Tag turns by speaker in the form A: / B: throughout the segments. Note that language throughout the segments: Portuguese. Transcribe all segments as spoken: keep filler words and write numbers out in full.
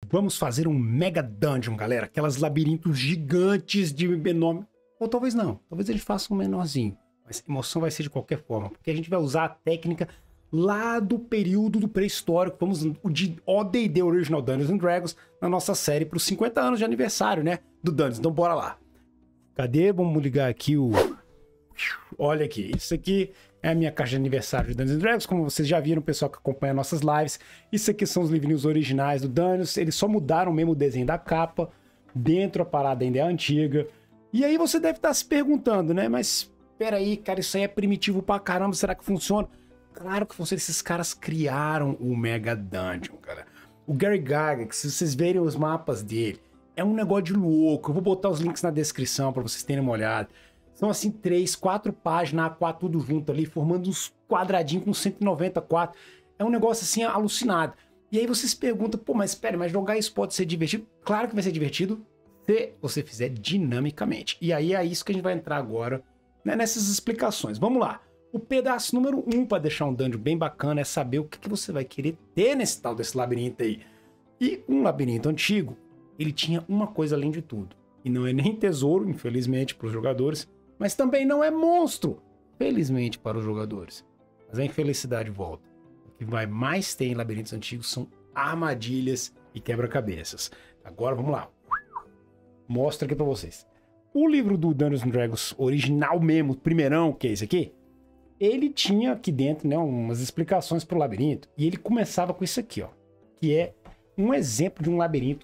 A: Vamos fazer um Mega Dungeon, galera. Aquelas labirintos gigantes de nome. Ou talvez não. Talvez ele faça um menorzinho. Mas a emoção vai ser de qualquer forma. Porque a gente vai usar a técnica lá do período do pré-histórico. Vamos o de O D e D Original Dungeons and Dragons na nossa série para os cinquenta anos de aniversário, né? Do Dungeons. Então bora lá. Cadê? Vamos ligar aqui o... Olha aqui. Isso aqui é a minha caixa de aniversário de Dungeons and Dragons. Como vocês já viram, o pessoal que acompanha nossas lives. Isso aqui são os livrinhos originais do Dungeons. Eles só mudaram mesmo o desenho da capa. Dentro a parada ainda é antiga. E aí você deve estar se perguntando, né? Mas peraí, cara, isso aí é primitivo pra caramba. Será que funciona? Claro que funciona. Esses caras criaram o Mega Dungeon, cara. O Gary Gygax, se vocês verem os mapas dele, é um negócio de louco. Eu vou botar os links na descrição pra vocês terem uma olhada. São assim, três, quatro páginas, A quatro tudo junto ali, formando uns quadradinhos com cento e noventa quatro. É um negócio assim, alucinado. E aí você se pergunta, pô, mas espera, mas jogar isso pode ser divertido? Claro que vai ser divertido se você fizer dinamicamente. E aí é isso que a gente vai entrar agora, né, nessas explicações. Vamos lá. O pedaço número um para deixar um dungeon bem bacana é saber o que, que você vai querer ter nesse tal desse labirinto aí. E um labirinto antigo, ele tinha uma coisa além de tudo. E não é nem tesouro, infelizmente, para os jogadores, mas também não é monstro, felizmente para os jogadores. Mas a infelicidade volta. O que vai mais ter em labirintos antigos são armadilhas e quebra-cabeças. Agora vamos lá. Mostro aqui para vocês. O livro do Dungeons and Dragons original mesmo, primeirão, que é esse aqui, ele tinha aqui dentro, né, umas explicações para o labirinto. E ele começava com isso aqui, ó, que é um exemplo de um labirinto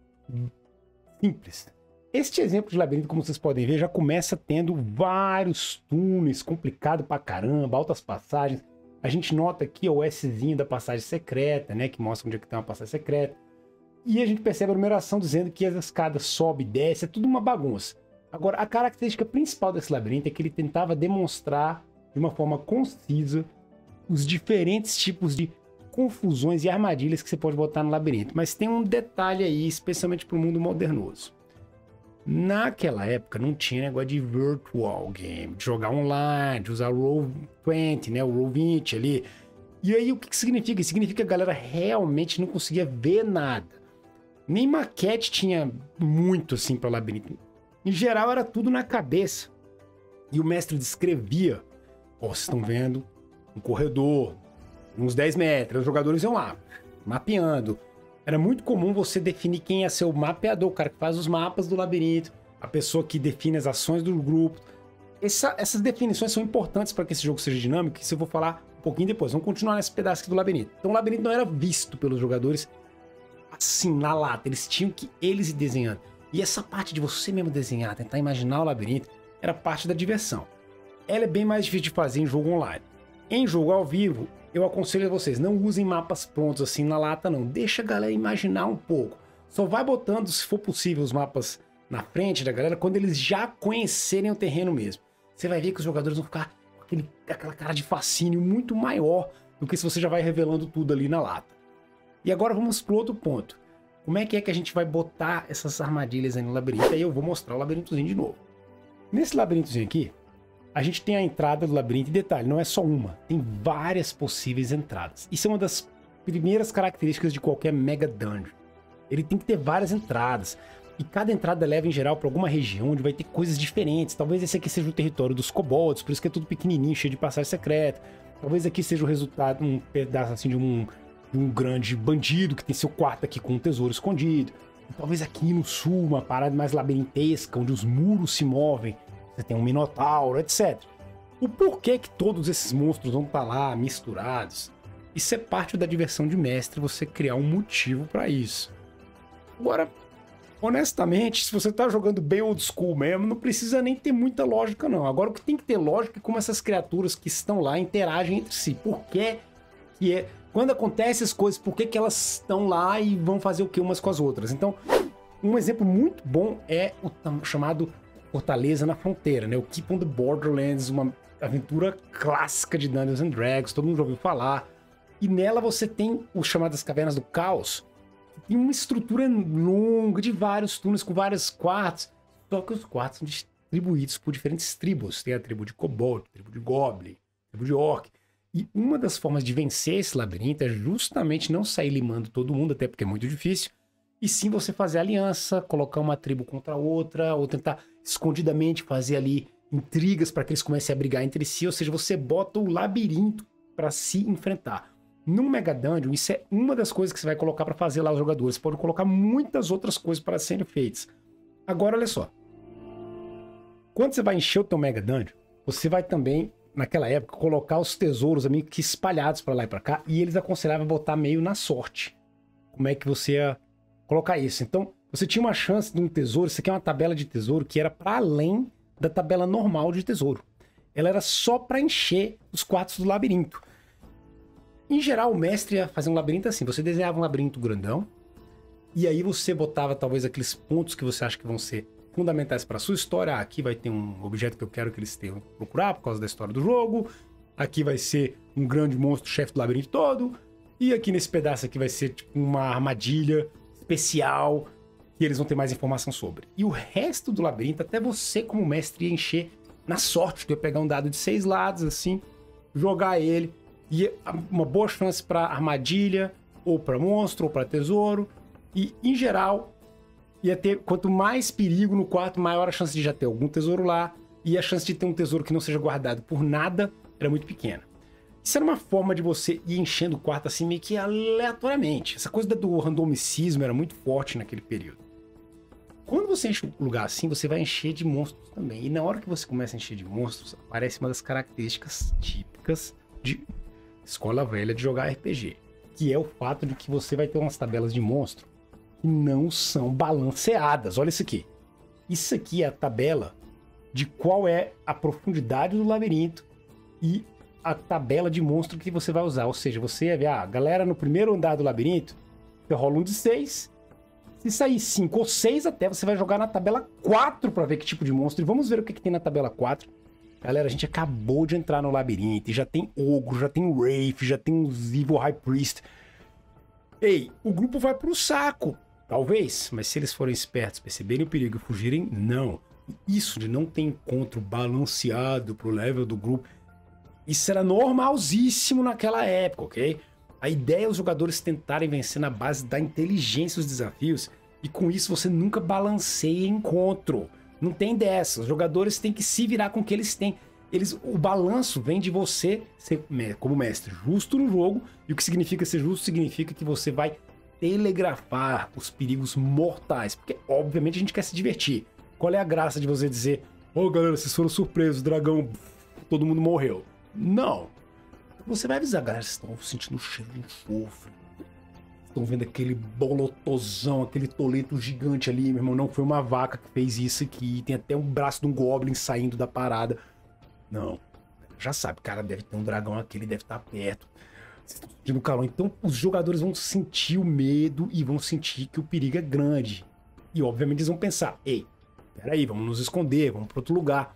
A: simples. Este exemplo de labirinto, como vocês podem ver, já começa tendo vários túneis, complicado pra caramba, altas passagens. A gente nota aqui ó, o Szinho da passagem secreta, né, que mostra onde é que tem uma passagem secreta. E a gente percebe a numeração dizendo que as escadas sobe e desce, é tudo uma bagunça. Agora, a característica principal desse labirinto é que ele tentava demonstrar de uma forma concisa os diferentes tipos de confusões e armadilhas que você pode botar no labirinto. Mas tem um detalhe aí, especialmente para o mundo modernoso. Naquela época não tinha negócio de virtual game, de jogar online, de usar o Roll vinte, né, o Roll vinte ali. E aí o que, que significa? Significa que a galera realmente não conseguia ver nada. Nem maquete tinha muito assim para labirinto. Em geral era tudo na cabeça. E o mestre descrevia, ó, vocês estão vendo um corredor, uns dez metros, os jogadores iam lá, mapeando. Era muito comum você definir quem ia ser o mapeador, o cara que faz os mapas do labirinto, a pessoa que define as ações do grupo. Essa, essas definições são importantes para que esse jogo seja dinâmico, que isso eu vou falar um pouquinho depois. Vamos continuar nesse pedaço aqui do labirinto. Então o labirinto não era visto pelos jogadores assim, na lata. Eles tinham que eles ir desenhando. E essa parte de você mesmo desenhar, tentar imaginar o labirinto, era parte da diversão. Ela é bem mais difícil de fazer em jogo online. Em jogo ao vivo, eu aconselho a vocês, não usem mapas prontos assim na lata não, deixa a galera imaginar um pouco. Só vai botando, se for possível, os mapas na frente da galera quando eles já conhecerem o terreno mesmo. Você vai ver que os jogadores vão ficar com aquele, aquela cara de fascínio muito maior do que se você já vai revelando tudo ali na lata. E agora vamos para o outro ponto. Como é que é que a gente vai botar essas armadilhas aí no labirinto? Aí eu vou mostrar o labirintozinho de novo. Nesse labirintozinho aqui, a gente tem a entrada do labirinto, e detalhe, não é só uma, tem várias possíveis entradas. Isso é uma das primeiras características de qualquer Mega Dungeon. Ele tem que ter várias entradas, e cada entrada leva em geral para alguma região onde vai ter coisas diferentes. Talvez esse aqui seja o território dos kobolds, por isso que é tudo pequenininho, cheio de passagem secreta. Talvez aqui seja o resultado, um pedaço assim de um, de um grande bandido que tem seu quarto aqui com um tesouro escondido. E talvez aqui no sul, uma parada mais labirintesca, onde os muros se movem. Você tem um minotauro, etcétera. O porquê que todos esses monstros vão estar lá misturados? Isso é parte da diversão de mestre, você criar um motivo para isso. Agora, honestamente, se você tá jogando bem old school mesmo, não precisa nem ter muita lógica não. Agora o que tem que ter lógica é como essas criaturas que estão lá interagem entre si. Por que que é... Quando acontecem as coisas, por que que elas estão lá e vão fazer o que umas com as outras? Então, um exemplo muito bom é o chamado Fortaleza na Fronteira, né? O Keep on the Borderlands, uma aventura clássica de Dungeons and Dragons, todo mundo já ouviu falar. E nela você tem o chamado das Cavernas do Caos, que tem uma estrutura longa de vários túneis com vários quartos, só que os quartos são distribuídos por diferentes tribos. Tem a tribo de Kobold, a tribo de Goblin, a tribo de Orc. E uma das formas de vencer esse labirinto é justamente não sair limando todo mundo, até porque é muito difícil, e sim você fazer aliança, colocar uma tribo contra outra, ou tentar escondidamente fazer ali intrigas para que eles comecem a brigar entre si, ou seja, você bota o labirinto para se enfrentar. No Mega Dungeon, isso é uma das coisas que você vai colocar para fazer lá os jogadores. Você pode colocar muitas outras coisas para serem feitas. Agora, olha só. Quando você vai encher o teu Mega Dungeon, você vai também, naquela época, colocar os tesouros meio que espalhados para lá e para cá, e eles aconselhavam botar meio na sorte. Como é que você ia colocar isso? Então, você tinha uma chance de um tesouro, isso aqui é uma tabela de tesouro que era para além da tabela normal de tesouro. Ela era só para encher os quartos do labirinto. Em geral, o mestre ia fazer um labirinto assim. Você desenhava um labirinto grandão, e aí você botava talvez aqueles pontos que você acha que vão ser fundamentais para a sua história. Ah, aqui vai ter um objeto que eu quero que eles tenham que procurar por causa da história do jogo. Aqui vai ser um grande monstro, chefe do labirinto todo. E aqui nesse pedaço aqui vai ser tipo uma armadilha especial que eles vão ter mais informação sobre. E o resto do labirinto, até você como mestre ia encher na sorte, que ia pegar um dado de seis lados assim, jogar ele, e uma boa chance para armadilha, ou para monstro, ou para tesouro. E em geral, ia ter quanto mais perigo no quarto, maior a chance de já ter algum tesouro lá, e a chance de ter um tesouro que não seja guardado por nada era muito pequena. Isso era uma forma de você ir enchendo o quarto assim meio que aleatoriamente. Essa coisa do randomicismo era muito forte naquele período. Quando você enche o lugar assim, você vai encher de monstros também. E na hora que você começa a encher de monstros, aparece uma das características típicas de escola velha de jogar R P G, que é o fato de que você vai ter umas tabelas de monstro que não são balanceadas. Olha isso aqui. Isso aqui é a tabela de qual é a profundidade do labirinto e a tabela de monstro que você vai usar. Ou seja, você vai ver, ah, galera, no primeiro andar do labirinto, você rola um de seis. Se sair cinco ou seis até, você vai jogar na tabela quatro para ver que tipo de monstro. E vamos ver o que, que tem na tabela quatro. Galera, a gente acabou de entrar no labirinto e já tem ogro, já tem wraith, já tem os evil high priest. Ei, o grupo vai pro saco. Talvez, mas se eles forem espertos, perceberem o perigo e fugirem, não. Isso de não ter encontro balanceado pro level do grupo, isso era normalzíssimo naquela época, ok? A ideia é os jogadores tentarem vencer na base da inteligência os desafios, e com isso você nunca balanceia encontro. Não tem dessa. Os jogadores têm que se virar com o que eles têm. Eles, o balanço vem de você ser, como mestre, justo no jogo, e o que significa ser justo significa que você vai telegrafar os perigos mortais, porque obviamente a gente quer se divertir. Qual é a graça de você dizer, ô oh, galera, vocês foram surpresos, o dragão, todo mundo morreu? Não. Você vai avisar, galera, vocês estão sentindo o cheiro de enxofre. Estão vendo aquele bolotosão, aquele toleto gigante ali, meu irmão. Não foi uma vaca que fez isso aqui. Tem até um braço de um goblin saindo da parada. Não. Já sabe, cara, deve ter um dragão aqui, ele deve estar perto. Vocês estão sentindo calor. Então os jogadores vão sentir o medo e vão sentir que o perigo é grande. E obviamente eles vão pensar, ei, peraí, vamos nos esconder, vamos para outro lugar.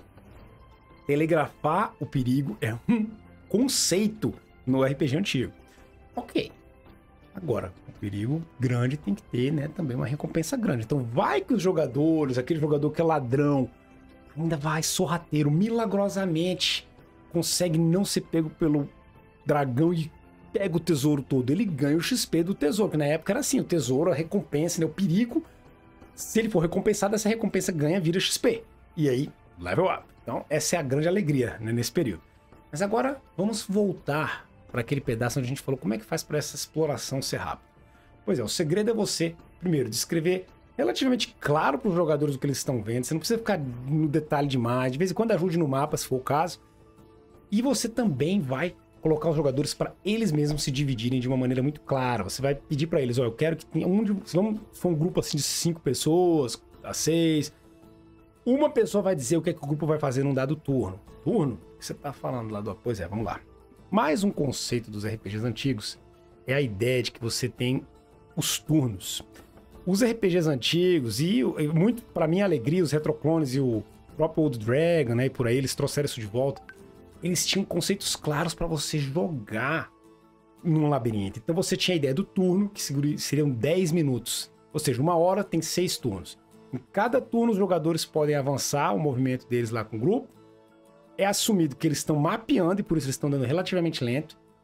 A: Telegrafar o perigo é um conceito no R P G antigo. Ok. Agora, o perigo grande tem que ter, né, também uma recompensa grande. Então vai que os jogadores, aquele jogador que é ladrão, ainda vai sorrateiro, milagrosamente consegue não ser pego pelo dragão e pega o tesouro todo. Ele ganha o X P do tesouro, que na época era assim, o tesouro, a recompensa, né, o perigo, se ele for recompensado, essa recompensa ganha, vira X P. E aí, level up. Então essa é a grande alegria, né, nesse período. Mas agora vamos voltar para aquele pedaço onde a gente falou como é que faz para essa exploração ser rápida. Pois é, o segredo é você, primeiro, descrever relativamente claro para os jogadores o que eles estão vendo. Você não precisa ficar no detalhe demais. De vez em quando ajude no mapa, se for o caso. E você também vai colocar os jogadores para eles mesmos se dividirem de uma maneira muito clara. Você vai pedir para eles, ó, eu quero que tenha um de... Se vamos, se for um grupo assim de cinco pessoas, a seis, uma pessoa vai dizer o que é que o grupo vai fazer num dado turno. Turno? O que você tá falando lá do... Pois é, vamos lá. Mais um conceito dos R P Gs antigos é a ideia de que você tem os turnos. Os R P Gs antigos e, e muito para minha alegria, os retroclones e o próprio Old Dragon, né, e por aí eles trouxeram isso de volta. Eles tinham conceitos claros para você jogar num labirinto. Então você tinha a ideia do turno, que seriam dez minutos. Ou seja, uma hora tem seis turnos. Em cada turno os jogadores podem avançar o movimento deles lá com o grupo. É assumido que eles estão mapeando e por isso eles estão dando relativamente lento.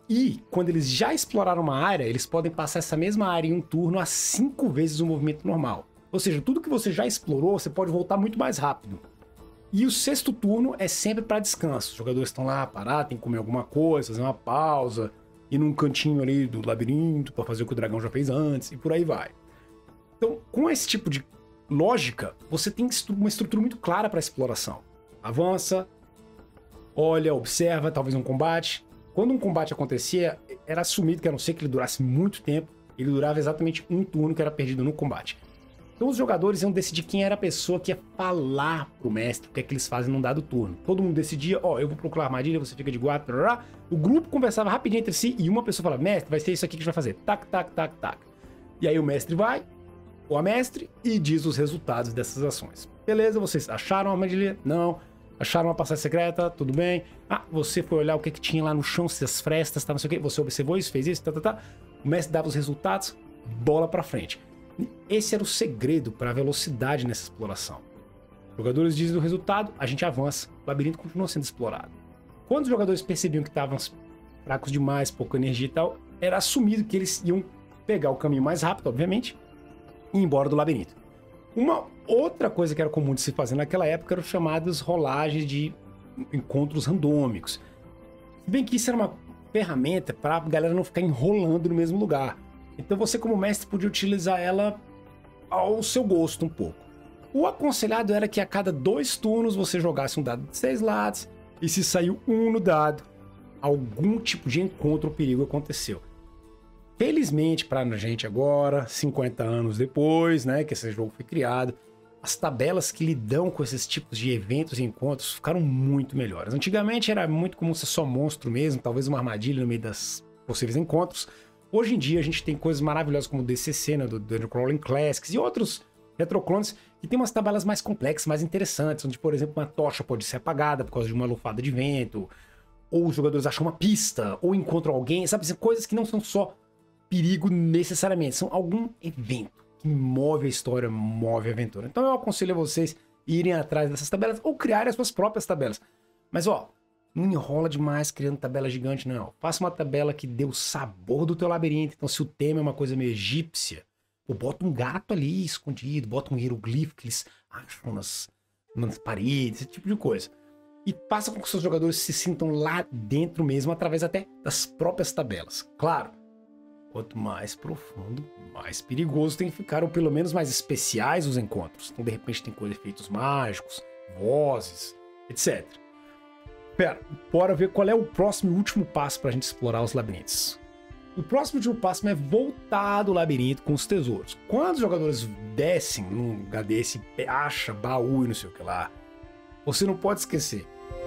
A: E quando eles já exploraram uma área, eles podem passar essa mesma área em um turno a cinco vezes o movimento normal. Ou seja, tudo que você já explorou, você pode voltar muito mais rápido. E o sexto turno é sempre para descanso. Os jogadores estão lá parados, tem que comer alguma coisa, fazer uma pausa, ir num cantinho ali do labirinto para fazer o que o dragão já fez antes, e por aí vai. Então, com esse tipo de lógica, você tem uma estrutura muito clara para exploração. Avança, olha, observa, talvez um combate. Quando um combate acontecia, era assumido que, a não ser que ele durasse muito tempo, ele durava exatamente um turno que era perdido no combate. Então os jogadores iam decidir quem era a pessoa que ia falar pro mestre o que é que eles fazem num dado turno. Todo mundo decidia, ó, oh, eu vou procurar armadilha, você fica de guarda, blá, blá, blá. O grupo conversava rapidinho entre si e uma pessoa falava, mestre, vai ser isso aqui que a gente vai fazer, tac, tac, tac, tac. E aí o mestre vai, ou a mestre, e diz os resultados dessas ações. Beleza, vocês acharam a armadilha? Não. Acharam uma passagem secreta? Tudo bem. Ah, você foi olhar o que, que tinha lá no chão, se as frestas, tá, não sei o que, você observou isso, fez isso, tá, tá, tá. O mestre dava os resultados, bola pra frente. Esse era o segredo para a velocidade nessa exploração. Os jogadores dizem o resultado, a gente avança, o labirinto continua sendo explorado. Quando os jogadores percebiam que estavam fracos demais, pouca energia e tal, era assumido que eles iam pegar o caminho mais rápido, obviamente, e ir embora do labirinto. Uma outra coisa que era comum de se fazer naquela época eram chamadas rolagens de encontros randômicos. Se bem que isso era uma ferramenta para a galera não ficar enrolando no mesmo lugar. Então você, como mestre, podia utilizar ela ao seu gosto um pouco. O aconselhado era que a cada dois turnos você jogasse um dado de seis lados e se saiu um no dado, algum tipo de encontro ou perigo aconteceu. Felizmente para a gente agora, cinquenta anos depois, né, que esse jogo foi criado, as tabelas que lidam com esses tipos de eventos e encontros ficaram muito melhores. Antigamente era muito comum ser só monstro mesmo, talvez uma armadilha no meio das possíveis encontros. Hoje em dia a gente tem coisas maravilhosas como o D C C, né, do Dungeon Crawling Classics e outros retroclones que tem umas tabelas mais complexas, mais interessantes, onde, por exemplo, uma tocha pode ser apagada por causa de uma lufada de vento, ou os jogadores acham uma pista, ou encontram alguém, sabe? Coisas que não são só perigo necessariamente, são algum evento que move a história, move a aventura. Então eu aconselho a vocês irem atrás dessas tabelas ou criarem as suas próprias tabelas. Mas ó, não enrola demais criando tabela gigante, não. Faça uma tabela que dê o sabor do teu labirinto. Então, se o tema é uma coisa meio egípcia, pô, bota um gato ali escondido, bota um hieroglifo que eles acham nas, nas paredes, esse tipo de coisa. E faça com que seus jogadores se sintam lá dentro mesmo, através até das próprias tabelas. Claro, quanto mais profundo, mais perigoso tem que ficar, ou pelo menos mais especiais os encontros. Então, de repente, tem coisa, efeitos mágicos, vozes, etcétera. Pera, bora ver qual é o próximo e último passo para a gente explorar os labirintos. O próximo e último passo é voltar do labirinto com os tesouros. Quando os jogadores descem num lugar desse, acha baú e não sei o que lá, você não pode esquecer.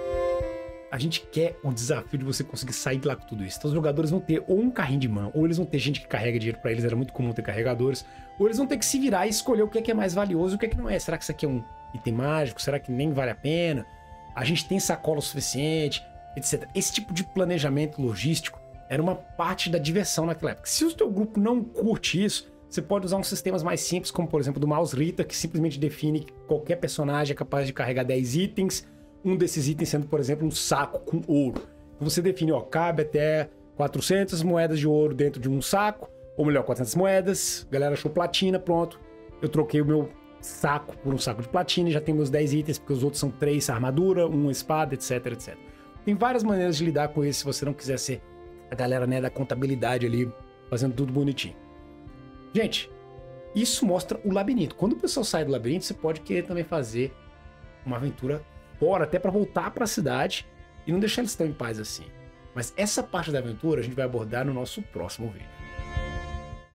A: A gente quer o desafio de você conseguir sair de lá com tudo isso. Então os jogadores vão ter ou um carrinho de mão, ou eles vão ter gente que carrega dinheiro para eles, era muito comum ter carregadores, ou eles vão ter que se virar e escolher o que é, que é mais valioso e o que é que não é. Será que isso aqui é um item mágico? Será que nem vale a pena? A gente tem sacola o suficiente, etcétera. Esse tipo de planejamento logístico era uma parte da diversão naquela época. Se o teu grupo não curte isso, você pode usar uns sistemas mais simples, como por exemplo do Mouse Rita, que simplesmente define que qualquer personagem é capaz de carregar dez itens, um desses itens sendo, por exemplo, um saco com ouro. Então você define, ó, cabe até quatrocentas moedas de ouro dentro de um saco, ou melhor, quatrocentas moedas, a galera achou platina, pronto, eu troquei o meu saco por um saco de platina e já tenho meus dez itens, porque os outros são três armadura, uma espada, etc, etcétera. Tem várias maneiras de lidar com isso se você não quiser ser a galera, né, da contabilidade ali, fazendo tudo bonitinho. Gente, isso mostra o labirinto. Quando o pessoal sai do labirinto, você pode querer também fazer uma aventura fora, até para voltar para a cidade e não deixar eles tão em paz assim. Mas essa parte da aventura a gente vai abordar no nosso próximo vídeo.